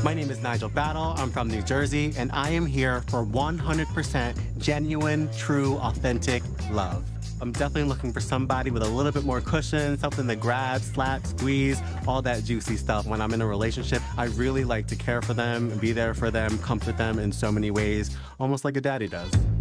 My name is Nigel Battle. I'm from New Jersey, and I am here for 100% genuine, true, authentic love. I'm definitely looking for somebody with a little bit more cushion, something to grab, slap, squeeze, all that juicy stuff. When I'm in a relationship, I really like to care for them, be there for them, comfort them in so many ways, almost like a daddy does.